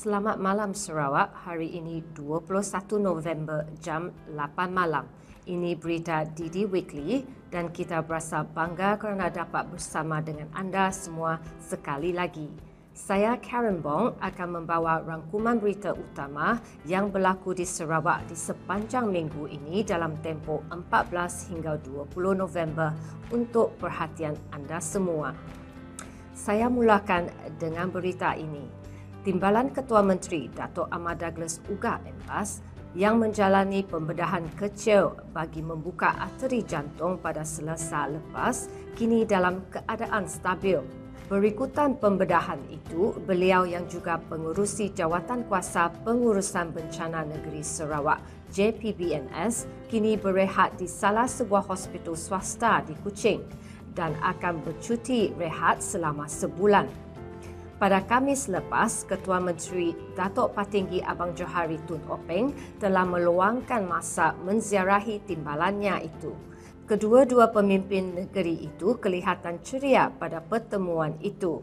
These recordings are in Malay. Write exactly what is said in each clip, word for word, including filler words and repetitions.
Selamat malam Sarawak, hari ini dua puluh satu November jam lapan malam. Ini berita D D Weekly dan kita berasa bangga kerana dapat bersama dengan anda semua sekali lagi. Saya Karen Bong akan membawa rangkuman berita utama yang berlaku di Sarawak di sepanjang minggu ini dalam tempoh empat belas hingga dua puluh November untuk perhatian anda semua. Saya mulakan dengan berita ini. Timbalan Ketua Menteri Datuk Ahmad Douglas Uga M PAS yang menjalani pembedahan kecil bagi membuka arteri jantung pada Selasa lepas kini dalam keadaan stabil. Berikutan pembedahan itu, beliau yang juga pengurusi Jawatan Kuasa Pengurusan Bencana Negeri Sarawak J P B N S kini berehat di salah sebuah hospital swasta di Kuching dan akan bercuti rehat selama sebulan. Pada Khamis lepas, Ketua Menteri Datuk Patinggi Abang Johari Tun Openg telah meluangkan masa menziarahi timbalannya itu. Kedua-dua pemimpin negeri itu kelihatan ceria pada pertemuan itu.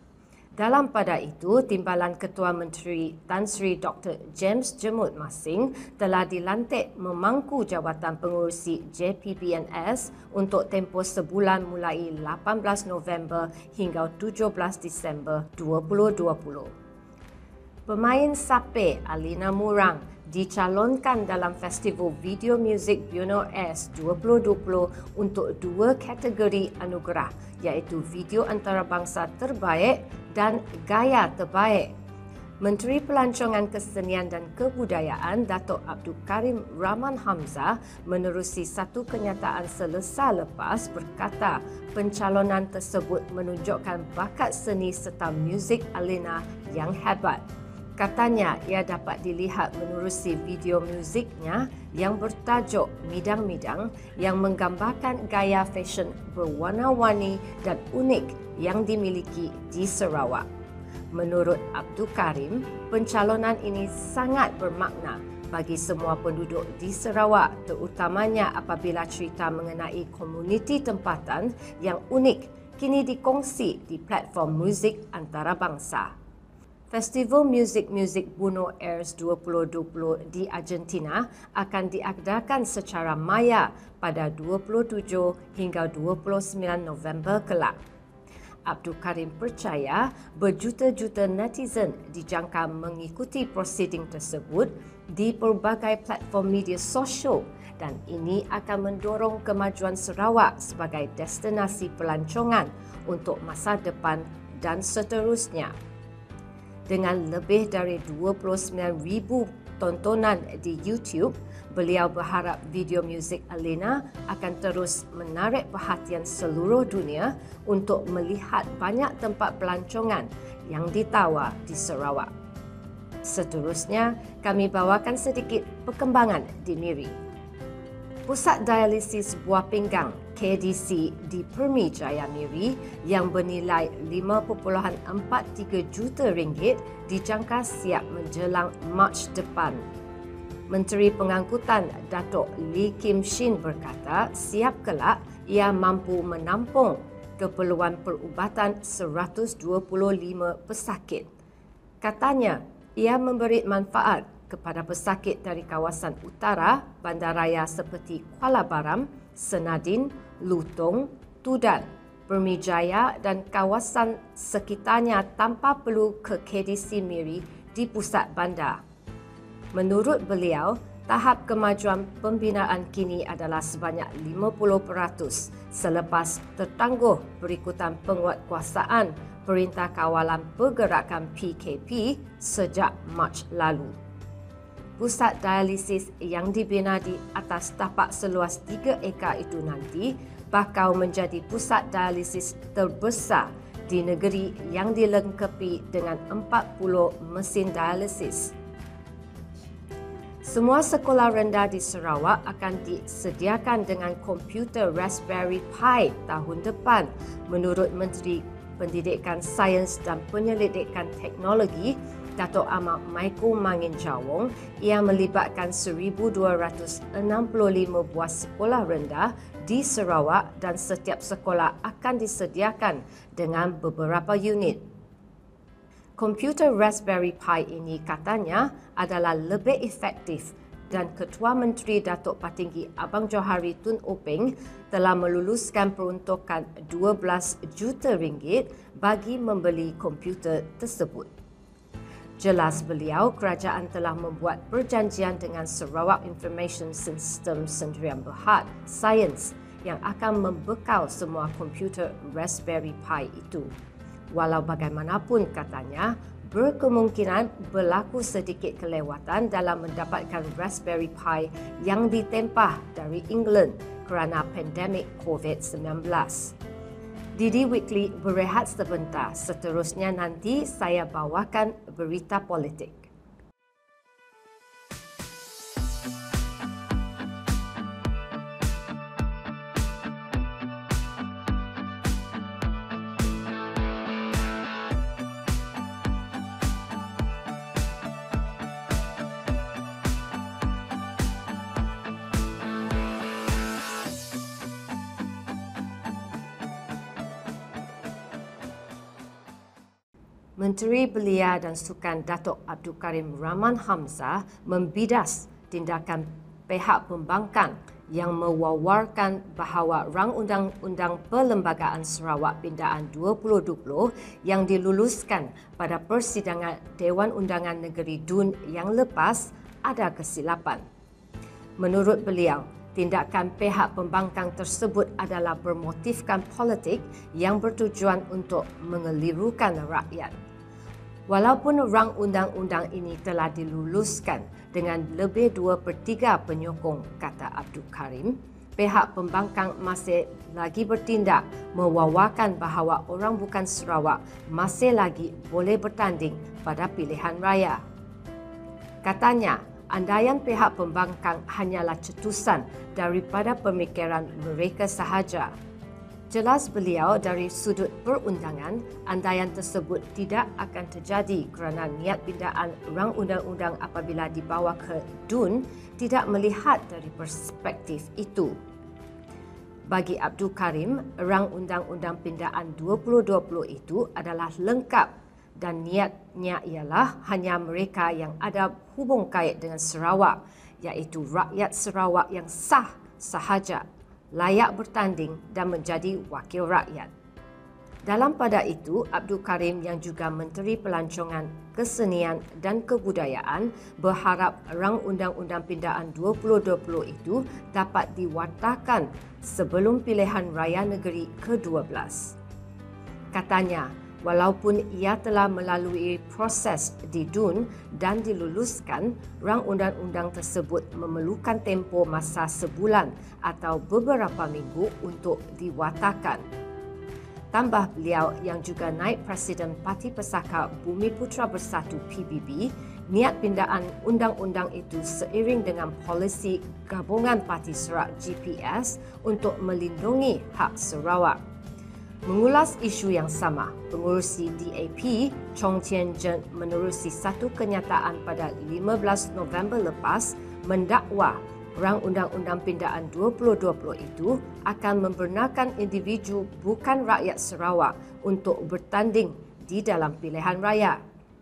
Dalam pada itu, timbalan Ketua Menteri Tan Sri Doktor James Jemut Masing telah dilantik memangku jawatan pengurusi J P B N S untuk tempoh sebulan mulai lapan belas November hingga tujuh belas Disember dua ribu dua puluh. Pemain Sape Alina Murang dicalonkan dalam Festival Video Music Buenos Aires dua ribu dua puluh untuk dua kategori anugerah iaitu Video Antarabangsa Terbaik dan Gaya Terbaik. Menteri Pelancongan Kesenian dan Kebudayaan Datuk Abdul Karim Rahman Hamzah menerusi satu kenyataan selesa lepas berkata pencalonan tersebut menunjukkan bakat seni serta muzik Alina yang hebat. Katanya ia dapat dilihat menerusi video muziknya yang bertajuk Midang-Midang yang menggambarkan gaya fashion berwarna-warni dan unik yang dimiliki di Sarawak. Menurut Abdul Karim, pencalonan ini sangat bermakna bagi semua penduduk di Sarawak, terutamanya apabila cerita mengenai komuniti tempatan yang unik kini dikongsi di platform muzik antarabangsa. Festival Music Music Buenos Aires dua ribu dua puluh di Argentina akan diadakan secara maya pada dua puluh tujuh hingga dua puluh sembilan November kelak. Abdul Karim percaya berjuta-juta netizen dijangka mengikuti prosiding tersebut di pelbagai platform media sosial dan ini akan mendorong kemajuan Sarawak sebagai destinasi pelancongan untuk masa depan dan seterusnya. Dengan lebih dari dua puluh sembilan ribu tontonan di YouTube, beliau berharap video muzik Alina akan terus menarik perhatian seluruh dunia untuk melihat banyak tempat pelancongan yang ditawar di Sarawak. Seterusnya, kami bawakan sedikit perkembangan di Miri. Pusat Dialisis Buah Pinggang K D C di Permi Jaya Miri yang bernilai lima perpuluhan empat tiga juta ringgit dijangka siap menjelang Mac depan. Menteri Pengangkutan Datuk Lee Kim Shin berkata siap kelak ia mampu menampung keperluan perubatan seratus dua puluh lima pesakit. Katanya ia memberi manfaat kepada pesakit dari kawasan utara bandaraya seperti Kuala Baram, Senadin, Lutong, Tudan, Permijaya dan kawasan sekitarnya tanpa perlu ke K D C Miri di pusat bandar. Menurut beliau, tahap kemajuan pembinaan kini adalah sebanyak lima puluh peratus selepas tertangguh berikutan penguatkuasaan Perintah Kawalan Pergerakan P K P sejak Mac lalu. Pusat dialisis yang dibina di atas tapak seluas tiga ekar itu nanti bakal menjadi pusat dialisis terbesar di negeri yang dilengkapi dengan empat puluh mesin dialisis. Semua sekolah rendah di Sarawak akan disediakan dengan komputer Raspberry Pi tahun depan, menurut Menteri Pendidikan Sains dan Penyelidikan Teknologi Datuk Ahmad Michael Mangin Jawong. Ia melibatkan seribu dua ratus enam puluh lima buah sekolah rendah di Sarawak dan setiap sekolah akan disediakan dengan beberapa unit. Komputer Raspberry Pi ini katanya adalah lebih efektif dan Ketua Menteri Datuk Patinggi Abang Johari Tun Openg telah meluluskan peruntukan dua belas juta ringgit bagi membeli komputer tersebut. Jelas beliau, kerajaan telah membuat perjanjian dengan Sarawak Information System Sdn Bhd Science yang akan membekal semua komputer Raspberry Pi itu. Walau bagaimanapun katanya, berkemungkinan berlaku sedikit kelewatan dalam mendapatkan Raspberry Pi yang ditempah dari England kerana pandemik COVID sembilan belas. Didi Weekly berehat sebentar, seterusnya nanti saya bawakan berita politik. Menteri Belia dan Sukan Datuk Abdul Karim Rahman Hamzah membidas tindakan pihak pembangkang yang mewawarkan bahawa Rang Undang-Undang Perlembagaan Sarawak Pindaan dua ribu dua puluh yang diluluskan pada persidangan Dewan Undangan Negeri D U N yang lepas ada kesilapan. Menurut beliau, tindakan pihak pembangkang tersebut adalah bermotifkan politik yang bertujuan untuk mengelirukan rakyat. Walaupun rang undang-undang ini telah diluluskan dengan lebih dua per tiga penyokong, kata Abdul Karim, pihak pembangkang masih lagi bertindak mewawarkan bahawa orang bukan Sarawak masih lagi boleh bertanding pada pilihan raya. Katanya, andaian pihak pembangkang hanyalah cetusan daripada pemikiran mereka sahaja. Jelas beliau, dari sudut perundangan, andaian tersebut tidak akan terjadi kerana niat pindaan rang undang-undang apabila dibawa ke D U N tidak melihat dari perspektif itu. Bagi Abdul Karim, rang undang-undang pindaan dua ribu dua puluh itu adalah lengkap dan niatnya ialah hanya mereka yang ada hubung kait dengan Sarawak, iaitu rakyat Sarawak yang sah sahaja, layak bertanding dan menjadi wakil rakyat. Dalam pada itu, Abdul Karim yang juga Menteri Pelancongan, Kesenian dan Kebudayaan berharap rang undang-undang pindaan dua ribu dua puluh itu dapat diwartakan sebelum pilihan raya negeri ke dua belas. Katanya, walaupun ia telah melalui proses di D U N dan diluluskan, rang undang-undang tersebut memerlukan tempoh masa sebulan atau beberapa minggu untuk diwatakan. Tambah beliau yang juga naib Presiden Parti Pesaka Bumi Putra Bersatu P B B, niat pindaan undang-undang itu seiring dengan polisi Gabungan Parti Serak G P S untuk melindungi hak Sarawak. Mengulas isu yang sama, pengurusi D A P, Chong Tien Jen, menerusi satu kenyataan pada lima belas November lepas mendakwa rang undang-undang pindaan dua ribu dua puluh itu akan membenarkan individu bukan rakyat Sarawak untuk bertanding di dalam pilihan raya.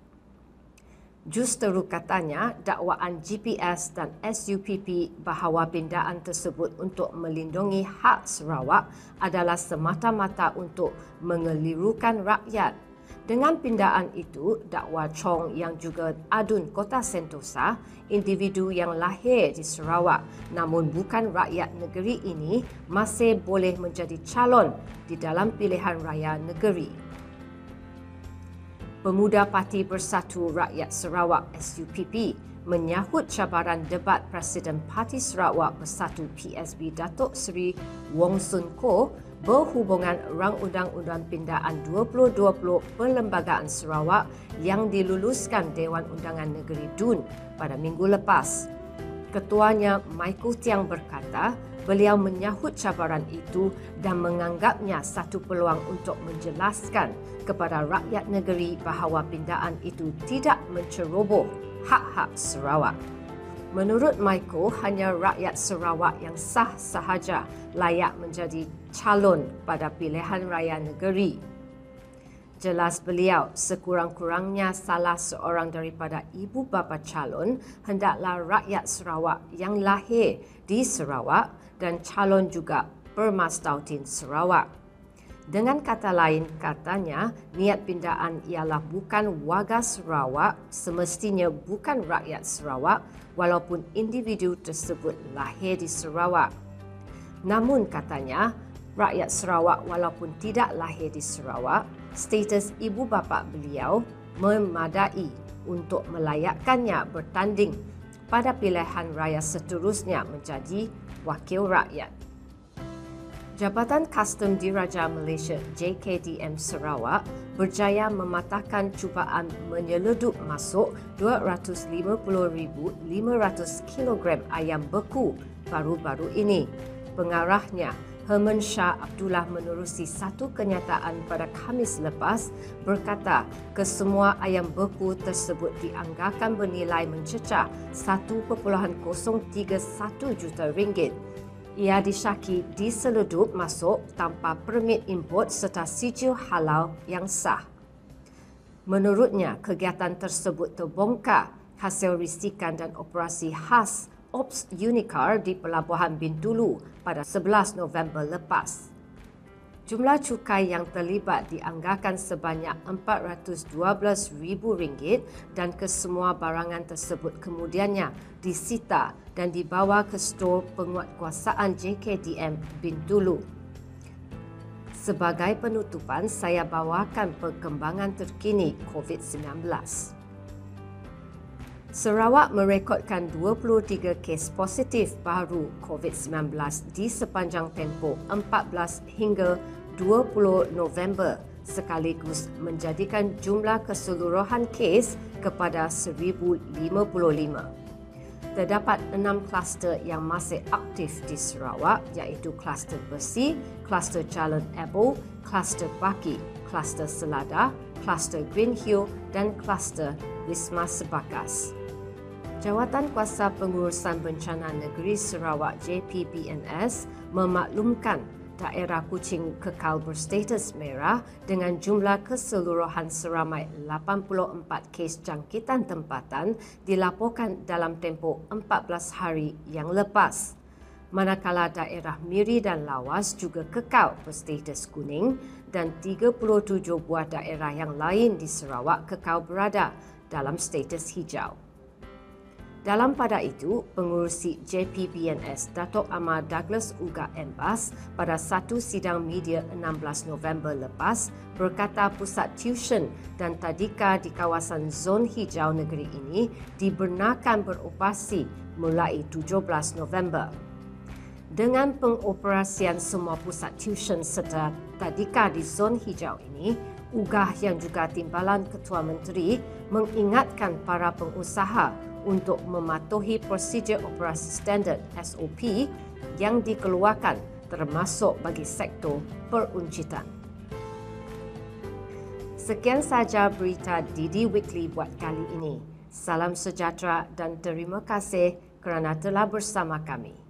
Justeru katanya, dakwaan G P S dan S U P P bahawa pindaan tersebut untuk melindungi hak Sarawak adalah semata-mata untuk mengelirukan rakyat. Dengan pindaan itu, dakwa Chong yang juga adun Kota Sentosa, individu yang lahir di Sarawak namun bukan rakyat negeri ini, masih boleh menjadi calon di dalam pilihan raya negeri. Pemuda Parti Bersatu Rakyat Sarawak S U P P menyahut cabaran debat Presiden Parti Sarawak Bersatu P S B Datuk Seri Wong Sun Ko berhubungan rang undang-undang pindaan dua ribu dua puluh Perlembagaan Sarawak yang diluluskan Dewan Undangan Negeri D U N pada minggu lepas. Ketuanya Michael Tiang berkata, beliau menyahut cabaran itu dan menganggapnya satu peluang untuk menjelaskan kepada rakyat negeri bahawa pindaan itu tidak menceroboh hak-hak Sarawak. Menurut Michael, hanya rakyat Sarawak yang sah sahaja layak menjadi calon pada pilihan raya negeri. Jelas beliau, sekurang-kurangnya salah seorang daripada ibu bapa calon hendaklah rakyat Sarawak yang lahir di Sarawak dan calon juga Permastautin Sarawak. Dengan kata lain, katanya, niat pindaan ialah bukan warga Sarawak, semestinya bukan rakyat Sarawak, walaupun individu tersebut lahir di Sarawak. Namun katanya, rakyat Sarawak walaupun tidak lahir di Sarawak, status ibu bapa beliau memadai untuk melayakkannya bertanding pada pilihan raya seterusnya menjadi wakil rakyat. Jabatan Kastam Diraja Malaysia J K D M Sarawak berjaya mematahkan cubaan menyeledup masuk dua ratus lima puluh ribu lima ratus kilogram ayam beku baru-baru ini. Pengarahnya Herman Shah Abdullah menerusi satu kenyataan pada Khamis lepas berkata kesemua ayam beku tersebut dianggarkan bernilai mencecah satu perpuluhan kosong tiga satu juta ringgit. Ia disyaki diseledup masuk tanpa permit import serta sijil halal yang sah. Menurutnya, kegiatan tersebut terbongkar hasil risikan dan operasi khas Ops Unicar di Pelabuhan Bintulu pada sebelas November lepas. Jumlah cukai yang terlibat dianggarkan sebanyak empat ratus dua belas ribu ringgit dan kesemua barangan tersebut kemudiannya disita dan dibawa ke stor penguatkuasaan J K D M Bintulu. Sebagai penutupan, saya bawakan perkembangan terkini COVID sembilan belas. Sarawak merekodkan dua puluh tiga kes positif baru COVID sembilan belas di sepanjang tempoh empat belas hingga dua puluh November sekaligus menjadikan jumlah keseluruhan kes kepada seribu lima puluh lima. Terdapat enam kluster yang masih aktif di Sarawak iaitu kluster Bersih, kluster Jalan Ebo, kluster Baki, kluster Selada, kluster Green Hill dan kluster Wisma Sebakas. Jawatan Kuasa Pengurusan Bencana Negeri Sarawak J P B N S memaklumkan daerah Kuching kekal berstatus merah dengan jumlah keseluruhan seramai lapan puluh empat kes jangkitan tempatan dilaporkan dalam tempoh empat belas hari yang lepas. Manakala daerah Miri dan Lawas juga kekal berstatus kuning dan tiga puluh tujuh buah daerah yang lain di Sarawak kekal berada dalam status hijau. Dalam pada itu, pengurusi J P B N S Datuk Amar Douglas Uga Embas pada satu sidang media enam belas November lepas berkata pusat tuition dan tadika di kawasan zon hijau negeri ini dibenarkan beroperasi mulai tujuh belas November. Dengan pengoperasian semua pusat tuition serta tadika di zon hijau ini, Ugah yang juga timbalan Ketua Menteri mengingatkan para pengusaha untuk mematuhi prosedur operasi standard S O P yang dikeluarkan termasuk bagi sektor peruncitan. Sekian saja berita D D Weekly buat kali ini. Salam sejahtera dan terima kasih kerana telah bersama kami.